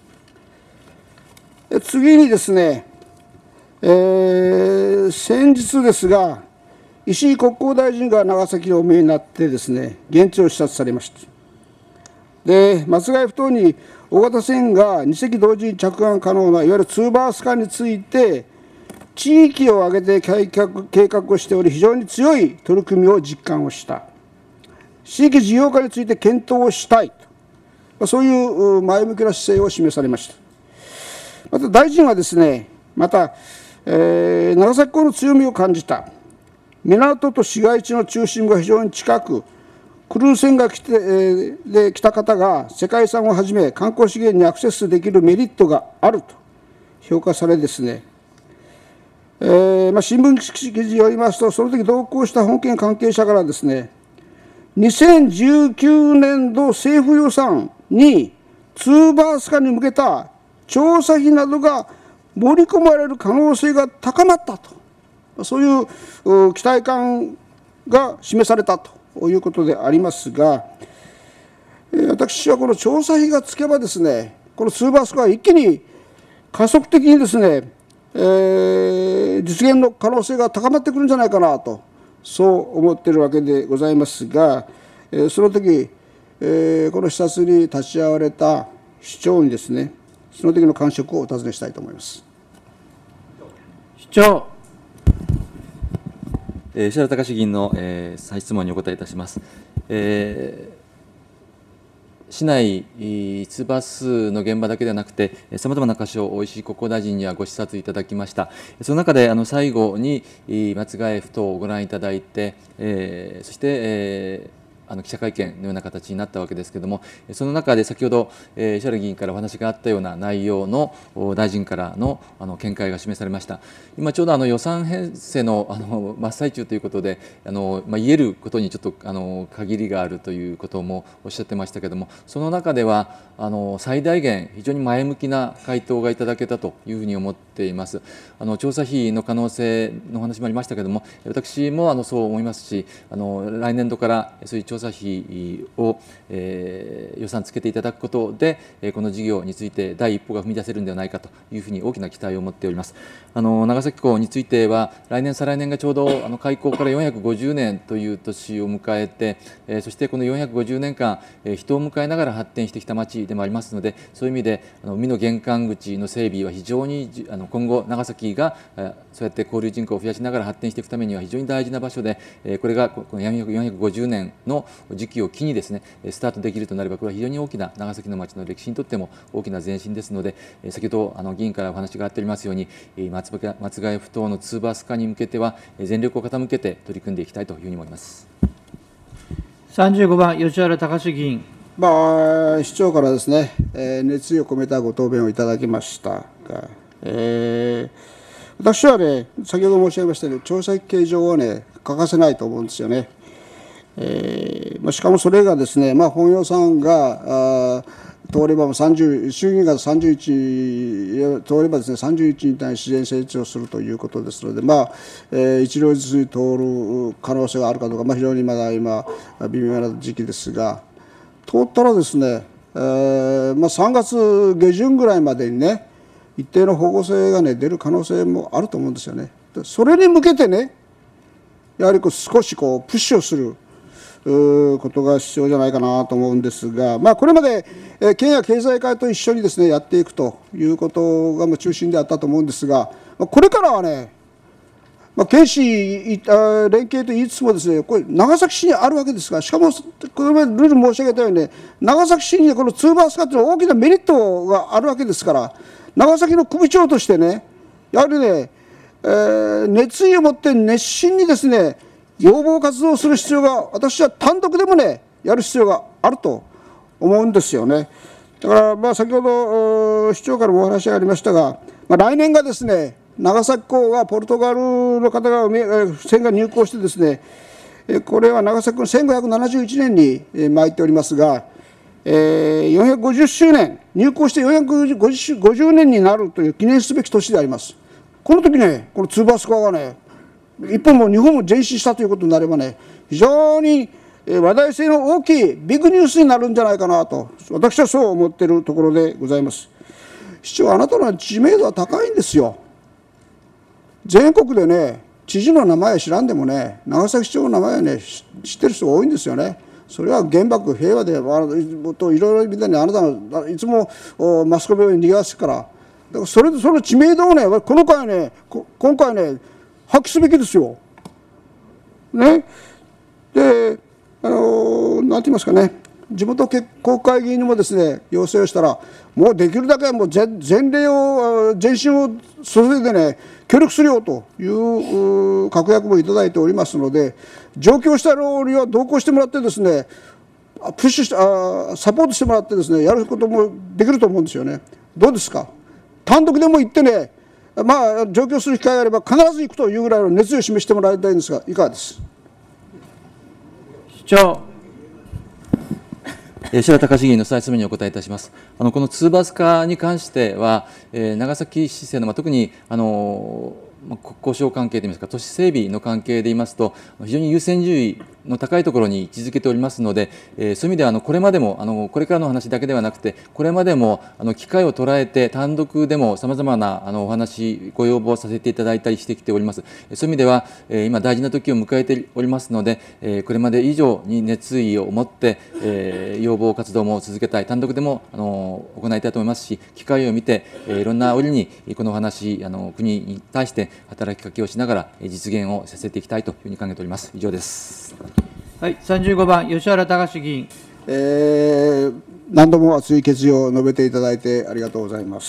次にですね、えー、先日ですが、石井国交大臣が長崎にお見えになってですね、現地を視察されました。で、松ヶ谷ふ頭に大型船がに隻同時に着岸可能な、いわゆるツーバース艦について、 地域を挙げて計画計画をしており、非常に強い取り組みを実感をした。地域事業化について検討をしたいと、そういう前向きな姿勢を示されました。また大臣はですね、また、えー、長崎港の強みを感じた。港と市街地の中心部が非常に近く、クルーズ船が来て、えー、で来た方が世界遺産をはじめ観光資源にアクセスできるメリットがあると評価されですね、えーまあ、新聞記事によりますと、その時同行した本県関係者からですね、にせんじゅうきゅうねんど政府予算にツーバース化に向けた調査費などが盛り込まれる可能性が高まったと、そういう期待感が示されたということでありますが、私はこの調査費がつけばですね、このツーバース化は一気に加速的にですね、えー、実現の可能性が高まってくるんじゃないかなと、そう思っているわけでございますが、その時、えー、この視察に立ち会われた市長にですね、その時の感触をお尋ねしたいと思います。 市長。 えー、石原隆議員の、えー、再質問にお答えいたします。えー市内ツーバスの現場だけではなくて、さまざまな箇所、石井国交大臣にはご視察いただきました。その中であの最後に松ヶ江ふ頭をご覧いただいて、えー、そして、えーあの記者会見のような形になったわけですけれども、その中で先ほど、えー、石原議員からお話があったような内容の大臣からのあの見解が示されました。今ちょうどあの予算編成のあの真っ最中ということで、あの、まあ、言えることにちょっとあの限りがあるということもおっしゃってましたけれども、その中ではあの最大限非常に前向きな回答がいただけたというふうに思っています。あの調査費の可能性の話もありましたけれども、私もあのそう思いますし、あの来年度からそういう調査費を、えー、予算つけていただくことで、この事業について第一歩が踏み出せるのではないかというふうに大きな期待を持っております。あの長崎港については来年再来年がちょうどあの開港からよんひゃくごじゅうねんという年を迎えて、えー、そしてこのよんひゃくごじゅうねんかん、えー、人を迎えながら発展してきた町でもありますので、そういう意味であの海の玄関口の整備は非常にあの今後長崎がそうやって交流人口を増やしながら発展していくためには非常に大事な場所で、これがこのよんひゃくごじゅうねんの時期を機にですねスタートできるとなれば、これは非常に大きな長崎の町の歴史にとっても大きな前進ですので、先ほどあの議員からお話があっておりますように、松ヶ江ふ頭のツーバース化に向けては全力を傾けて取り組んでいきたいというふうに思います。 さんじゅうごばん吉原隆議員。 まあ、市長からですね、えー、熱意を込めたご答弁をいただきましたが、えー、私はね、先ほど申し上げましたように、調査費計上はね、欠かせないと思うんですよね。えーまあ、しかもそれがですね、まあ、本予算があ通ればさんじゅう、衆議院がさんじゅういち通ればですね、さんじゅういちに対し自然成長するということですので、まあえー、一両日に通る可能性があるかどうか、まあ、非常にまだ今、微妙な時期ですが、通ったらですね、えーまあ、さんがつげじゅんぐらいまでにね、一定の方向性が、ね、出る可能性もあると思うんですよね。それに向けてね、やはりこう少しこうプッシュをすることが必要じゃないかなと思うんですが、まあ、これまで県や経済界と一緒にですねやっていくということが中心であったと思うんですが、これからはね、まあ、県市連携と言いつつもですね、これ長崎市にあるわけですが、しかもこれまでルール申し上げたようにね、長崎市にこのツーバース化というのは大きなメリットがあるわけですから、長崎の首長としてね、やはりね、えー、熱意を持って熱心にですね要望活動をする必要が、私は単独でもねやる必要があると思うんですよね。だからまあ先ほど市長からもお話がありましたが、まあ、来年がですね長崎港がポルトガルの方が船が入港してですね、これは長崎のせんごひゃくななじゅういちねんに参っておりますが、えー、よんひゃくごじゅっしゅうねん、入港してよんひゃくごじゅうねんになるという記念すべき年であります。この時ね、このツーバース化がね、一本も日本も前進したということになればね、非常に話題性の大きいビッグニュースになるんじゃないかなと、私はそう思っているところでございます。市長、あなたの知名度は高いんですよ。全国でね、知事の名前は知らんでもね、長崎市長の名前はね、知ってる人が多いんですよね。それは原爆、平和で、といろいろみたいにあなたのいつもマスコミを賑わすから、 だからそれでその知名度をね、この回ね、今回ね、発揮すべきですよ。ね。で、あのなんて言いますかね、地元国会議員にもですね、要請をしたら、もうできるだけもう全全霊を、全身を注いでね、協力するよという確約もいただいておりますので、上京したのには同行してもらってですね、プッシュしてあサポートしてもらってですね、やることもできると思うんですよね。どうですか。単独でも行ってね、まあ上京する機会があれば必ず行くというぐらいの熱意を示してもらいたいんですが、いかがです。 市長。 白田隆議員の再質問にお答えいたします。あのこのツーバス化に関しては、えー、長崎市政の、まあ、特にあの国交省関係といいますか、都市整備の関係で言いますと、非常に優先順位の高いところに位置づけておりますので、えー、そういう意味ではあのこれまでもあのこれからの話だけではなくて、これまでもあの機会を捉えて単独でもさまざまなあのお話ご要望させていただいたりしてきております。そういう意味では、えー、今大事な時を迎えておりますので、えー、これまで以上に熱意を持って、えー、要望活動も続けたい、単独でもあの行いたいと思いますし、機会を見て、えー、いろんな折にこのお話あの国に対して働きかけをしながら実現をさせていきたいというふうに考えております。以上です。 はい、さんじゅうごばん吉原隆議員。 えー、何度も熱い決意を述べていただいてありがとうございます。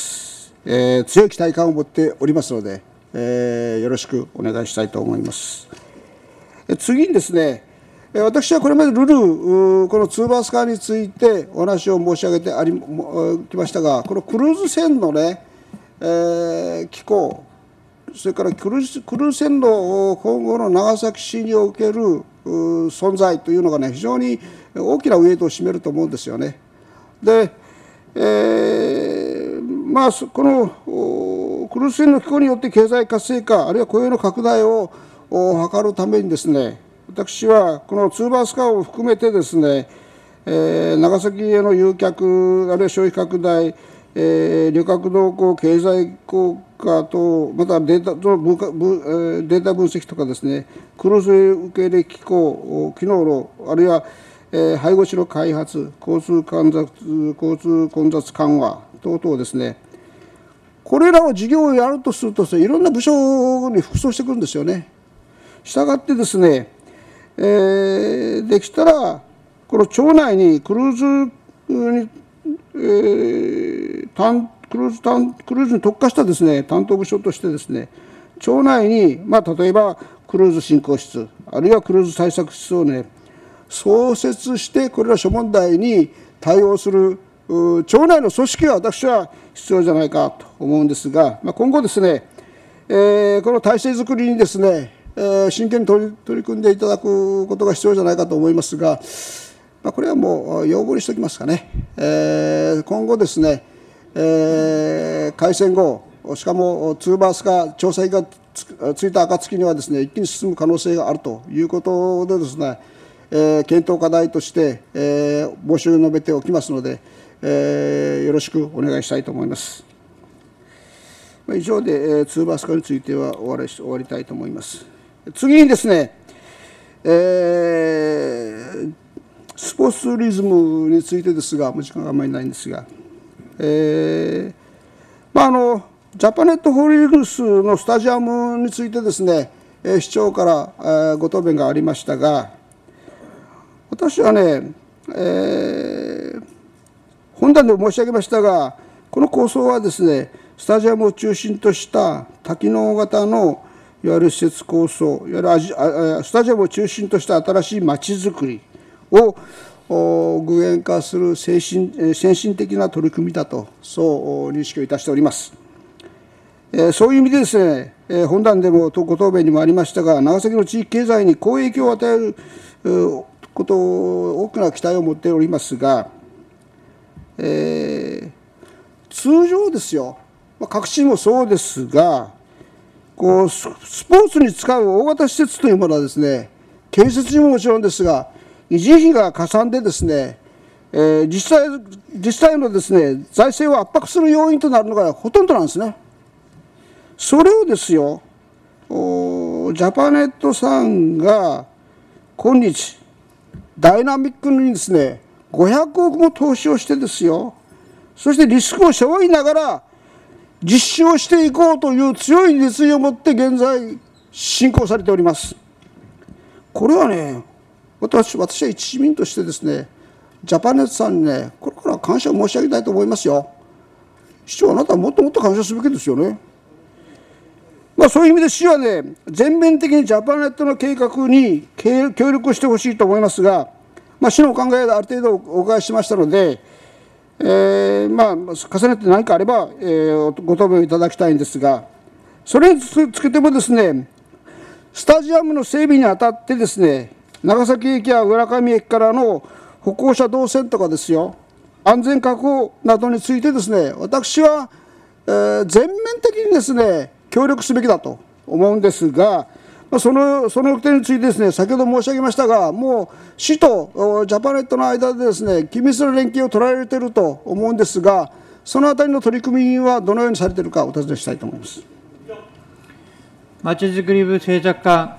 えー、強い期待感を持っておりますので、えー、よろしくお願いしたいと思います。え次にですね、私はこれまでルルこのツーバース化についてお話を申し上げてありきましたが、このクルーズ船のね、えー、機構、それからクルーズ、クルーズ船の今後の長崎市における存在というのがね、非常に大きなウエイトを占めると思うんですよね。で、えー、まあこのクルーズ船の機構によって経済活性化、あるいは雇用の拡大を図るためにですね、私はこのツーバース化を含めてですね、えー、長崎への誘客、あるいは消費拡大、えー、旅客動向、経済効果と、またデータと分化分データ分析とかですね、クルーズ受け入れ機構、機能の、あるいは、えー、配合地の開発、交通混雑、交通混雑緩和等々ですね、これらを事業をやるとすると、いろんな部署に複装してくるんですよね。したがってですね、えー、できたら、この町内にクルーズに、えー、担クルーズ担クルーズに特化したですね、担当部署としてですね、町内に、まあ、例えばクルーズ振興室、あるいはクルーズ対策室をね、創設して、これら諸問題に対応する町内の組織が私は必要じゃないかと思うんですが、まあ、今後ですね、えー、この体制づくりにですね、えー、真剣に取り、取り組んでいただくことが必要じゃないかと思いますが、まあ、これはもう要望にしておきますかね。えー、今後ですね、えー、開戦後、しかもツーバース化、調査費がついた暁にはですね、一気に進む可能性があるということでですね、えー、検討課題として、えー、募集を述べておきますので、えー、よろしくお願いしたいと思います。以上で、えー、ツーバース化については終わり、終わりたいと思います。次にですね、えー、スポーツツーリズムについてですが、もう時間があんまりないんですが、えーまあ、あのジャパネットホールディングスのスタジアムについてですね、えー、市長から、えー、ご答弁がありましたが、私はね、えー、本段で申し上げましたが、この構想はですね、スタジアムを中心とした多機能型のいわゆる施設構想、いわゆるアジスタジアムを中心とした新しいまちづくりを具現化する先進先進的な取り組みだと、そう認識をいたしております。そういう意味でですね、本段でもご答弁にもありましたが、長崎の地域経済に好影響を与えることを大きな期待を持っておりますが、えー、通常ですよ、各地もそうですが、こうスポーツに使う大型施設というものはですね、建設にももちろんですが、維持費がかさんでですね、えー、実際実際のですね、財政を圧迫する要因となるのがほとんどなんですね。それをですよ、ジャパネットさんが今日ダイナミックにですね、ごひゃくおくも投資をしてですよ、そしてリスクを背負いながら実施をしていこうという強い熱意を持って現在進行されております。これはね、私私は一市民としてですね、ジャパネットさんにね、これから感謝を申し上げたいと思いますよ。市長、あなたはもっともっと感謝すべきですよね。まあ、そういう意味で市はね、全面的にジャパネットの計画に協力してほしいと思いますが、まあ、市のお考えである程度お伺いしましたので、えーまあ、重ねて何かあれば、えー、ご答弁いただきたいんですが、それにつけてもですね、スタジアムの整備にあたってですね、長崎駅や浦上駅からの歩行者動線とかですよ、安全確保などについてですね、私は、えー、全面的にですね、協力すべきだと思うんですが、そのその点についてですね、先ほど申し上げましたが、もう市とジャパネットの間でですね、緊密な連携を取られていると思うんですが、そのあたりの取り組みはどのようにされているかお尋ねしたいと思います。 まちづくり部政策課。 はい、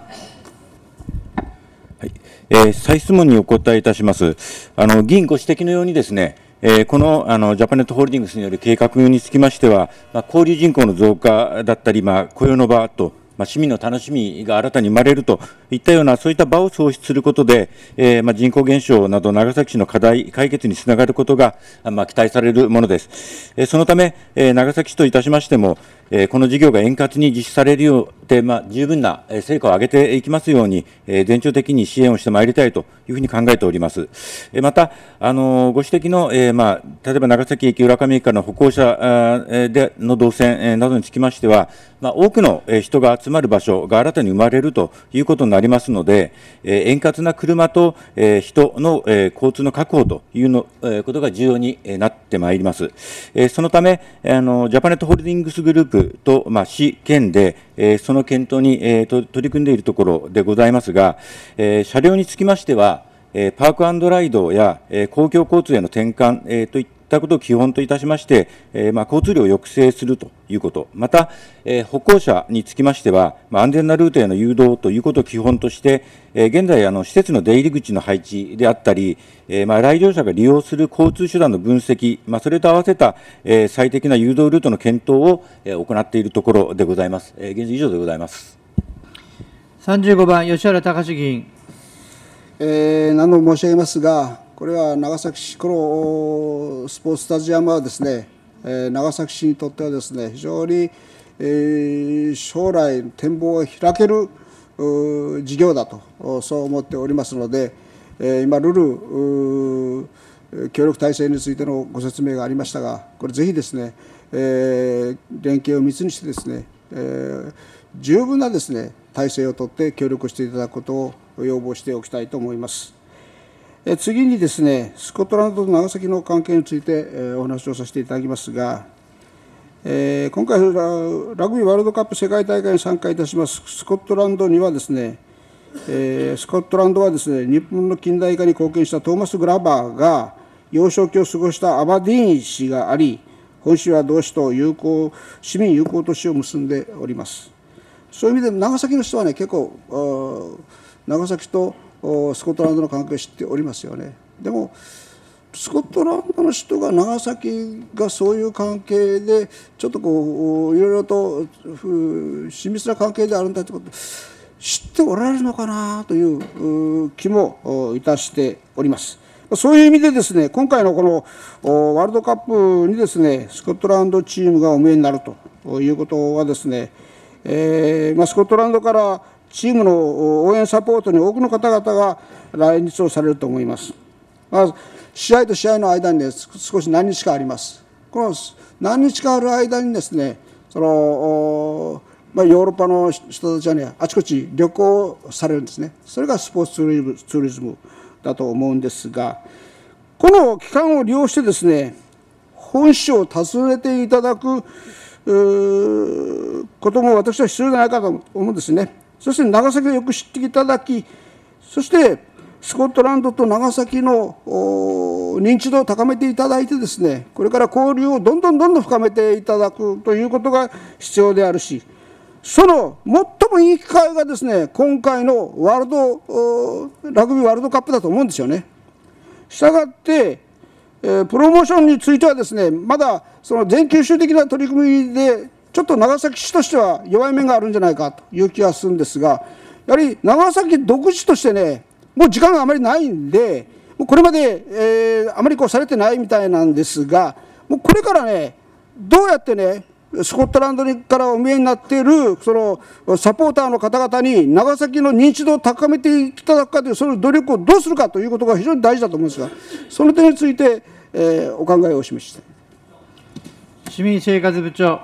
えー、再質問にお答えいたします。あの議員ご指摘のようにですね、えー、このあのジャパネットホールディングスによる計画につきましては、まあ、交流人口の増加だったり、まあ、雇用の場と、まあ、市民の楽しみが新たに生まれるといったような、そういった場を創出することで、えーまあ、人口減少など長崎市の課題解決につながることが、まあ、期待されるものです。えー、そのため、えー、長崎市といたしましても、えー、この事業が円滑に実施されるようで、まあ、十分な成果を上げていきますように、えー、全庁的に支援をしてまいりたいというふうに考えております。えー、また、あのー、ご指摘の、えーまあ、例えば長崎駅、浦上駅からの歩行者での動線などにつきましては、まあ、多くの人が集まる場所が新たに生まれるということになりますので、えー、円滑な車と、えー、人の、えー、交通の確保というの、えー、ことが重要になってまいります。えー、そのため、あのジャパネットホールディングスグループと、まあ、市、県で、えー、その検討に、えー、と取り組んでいるところでございますが、えー、車両につきましては、えー、パークアンドライドや、えー、公共交通への転換、えー、といったことを基本といたしまして、えーまあ、交通量を抑制するということ、また、えー、歩行者につきましては、まあ、安全なルートへの誘導ということを基本として、えー、現在あの、施設の出入り口の配置であったり、えーまあ、来場者が利用する交通手段の分析、まあ、それと合わせた、えー、最適な誘導ルートの検討を、えー、行っているところでございます。えー、現在以上でございます。 さんじゅうごばん、吉原隆議員。 えー、何度も申し上げますが、これは長崎市、このスポーツスタジアムはですね、えー、長崎市にとってはですね、非常に、えー、将来展望を開ける事業だと、そう思っておりますので、えー、今、ルール協力体制についてのご説明がありましたが、これぜひですね、えー、連携を密にしてですね、えー、十分なですね、体制を取って協力していただくことを要望しておきたいと思います。え次にですね、スコットランドと長崎の関係について、えお話をさせていただきますが、えー、今回ラ、ラグビーワールドカップ世界大会に参加いたしますスコットランドにはですね、えー、スコットランドはですね、日本の近代化に貢献したトーマス・グラバーが幼少期を過ごしたアバディーン市があり、本市は同市と友好市民友好都市を結んでおります。そういう意味で長崎の人はね、結構長崎とスコットランドの関係を知っておりますよね。でもスコットランドの人が長崎がそういう関係でちょっとこういろいろと親密な関係であるんだということ知っておられるのかなという気もいたしております。そういう意味でですね、今回のこのワールドカップにですね、スコットランドチームがお見えになるということはですね、えーまあ、スコットランドからチームの応援サポートに多くの方々が来日をされると思います。まあ、試合と試合の間に、ね、少し何日かあります。この何日かある間にですね、そのまあ、ヨーロッパの人たちはね、あちこち旅行されるんですね。それがスポーツツーリズム、ツーリズムだと思うんですが、この期間を利用してですね、本市を訪ねていただくことも私は必要じゃないかと思うんですね。そして長崎をよく知っていただき、そしてスコットランドと長崎の認知度を高めていただいてですね、これから交流をどんどんどんどん深めていただくということが必要であるし、その最もいい機会がですね、今回のワールドラグビーワールドカップだと思うんですよね。したがってえー、プロモーションについてはですね、まだその全九州的な取り組みで、ちょっと長崎市としては弱い面があるんじゃないかという気がするんですが、やはり長崎独自としてね、もう時間があまりないんで、もうこれまで、えー、あまりこうされてないみたいなんですが、もうこれからね、どうやってね、スコットランドからお見えになっているそのサポーターの方々に長崎の認知度を高めていただくかという、その努力をどうするかということが非常に大事だと思うんですが、その点について、えー、お考えをお示ししたい。 市民生活部長。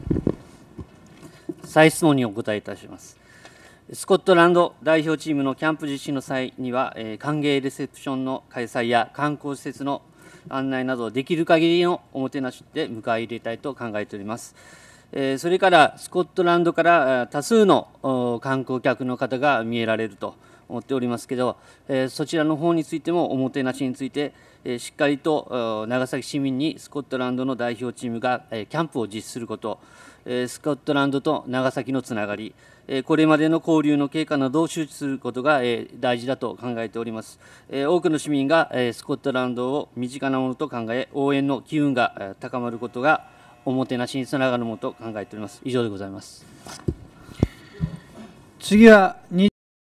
再質問にお答えいたします。スコットランド代表チームのキャンプ実施の際には、えー、歓迎レセプションの開催や観光施設の案内など、できる限りのおもてなしで迎え入れたいと考えております。えー、それからスコットランドから多数の観光客の方が見えられると思っておりますけど、えー、そちらの方についてもおもてなしについて、えー、しっかりと長崎市民にスコットランドの代表チームが、えー、キャンプを実施すること、えー、スコットランドと長崎のつながり、これまでの交流の経過などを周知することが大事だと考えております。多くの市民がスコットランドを身近なものと考え、応援の機運が高まることがおもてなしにつながるものと考えております。以上でございます。 次は